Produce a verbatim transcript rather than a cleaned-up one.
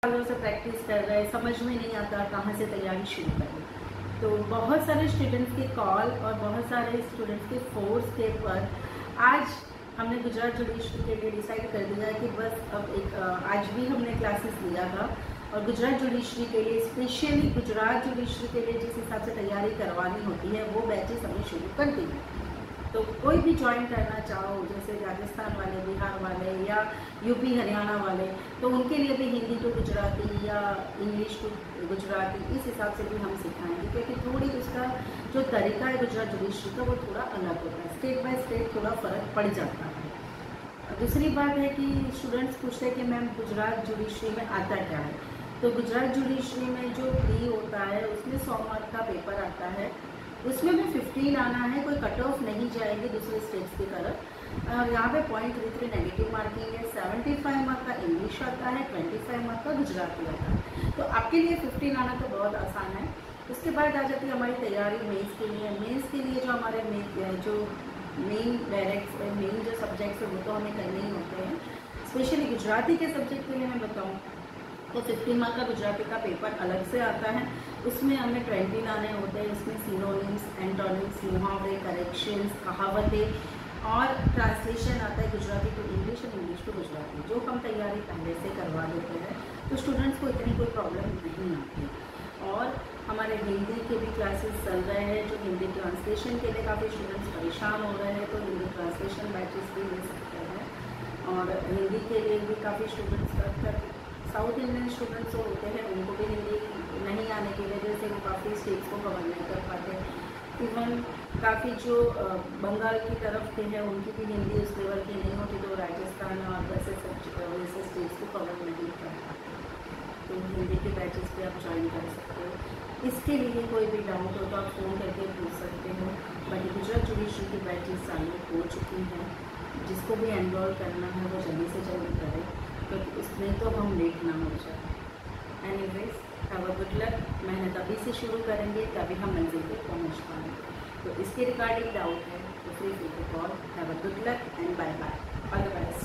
सालों से प्रैक्टिस कर रहे हैं, समझ में नहीं आता कहाँ से तैयारी शुरू करें। तो बहुत सारे स्टूडेंट्स के कॉल और बहुत सारे स्टूडेंट्स के फोर्स के पर आज हमने गुजरात जुडिशरी के लिए डिसाइड कर दिया कि बस अब एक आज भी हमने क्लासेस लिया था और गुजरात जुडिशरी के लिए स्पेशली गुजरात जुडिशरी के लिए जिस हिसाब से तैयारी करवानी होती है वो बैचेस हमने शुरू कर दी है। तो कोई भी ज्वाइन करना चाहो, जैसे राजस्थान वाले, बिहार वाले या यूपी हरियाणा वाले, तो उनके लिए भी हिंदी टू गुजराती या इंग्लिश टू गुजराती इस हिसाब से भी हम सिखाएंगे, क्योंकि थोड़ी उसका जो तरीका है गुजरात जुडिशरी का वो थोड़ा अलग होता है, स्टेट बाय स्टेट थोड़ा फ़र्क पड़ जाता है। दूसरी बात है कि स्टूडेंट्स पूछते हैं कि मैम गुजरात जुडिशरी में आता क्या है। तो गुजरात जुडिशरी में जो प्री होता है उसमें सौ मार्क का पेपर आता है, उसमें भी फिफ्टीन आना है, कोई कट ऑफ नहीं जाएगी दूसरे स्टेट्स की तरफ। और यहाँ पे point three three negative marking है, सेवेंटी फाइव मार्क का इंग्लिश आता है, ट्वेंटी फाइव मार्क का गुजराती आता है। तो आपके लिए फिफ्टीन आना तो बहुत आसान है। उसके बाद आ जाती है हमारी तैयारी मेंस के लिए। मेंस के लिए जो हमारे मेन जो मेन डायरेक्ट मेन जो सब्जेक्ट्स है वो तो हमें करने ही होते हैं। स्पेशली गुजराती के सब्जेक्ट के लिए मैं बताऊँ तो फिफ्टी मार्क का गुजराती का पेपर अलग से आता है, उसमें हमें ट्वेंटी लाने होते हैं। इसमें सिनोनिम्स, एंटोनिम्स, मुहावरे, करेक्शंस, कहावतें और ट्रांसलेशन आता है गुजराती टू इंग्लिश और इंग्लिश टू गुजराती, जो हम तैयारी पहले से करवा देते हैं, तो स्टूडेंट्स को इतनी कोई प्रॉब्लम नहीं आती। और हमारे हिंदी के भी क्लासेस चल रहे हैं, जो हिंदी ट्रांसलेशन के लिए काफ़ी स्टूडेंट्स परेशान हो रहे हैं, तो हिंदी ट्रांसलेशन बैचेस भी ले सकते हैं। और हिंदी के लिए भी काफ़ी स्टूडेंट्स तक साउथ इंडियन स्टूडेंट्स जो होते हैं उनको भी हिंदी नहीं आने की वजह से वो काफ़ी स्टेट्स को कवर नहीं कर पाते। इवन काफ़ी जो बंगाल की तरफ के हैं उनकी भी हिंदी उस लेवल की नहीं होती, तो राजस्थान और वैसे सब वैसे स्टेट्स को कवर नहीं कर पाते। तो हिंदी के बैचेस पे आप ज्वाइन कर सकते हो। इसके लिए कोई भी डाउट हो तो आप फ़ोन करके पूछ सकते हो। बाकी गुजरात जुडिशरी की बैचेस चालू हो चुकी हैं, जिसको भी एनरोल करना है वो जल्दी से जल्दी करें, क्योंकि तो उसमें तो हम लेट ना हो जाए। Anyways, have a good luck. मेहनत अभी से शुरू करेंगे तभी हम मंजिल पे पहुंच पाएंगे। तो इसके रिगार्डिंग डाउट है तो free free to call. Have a good luck and bye bye. All the best.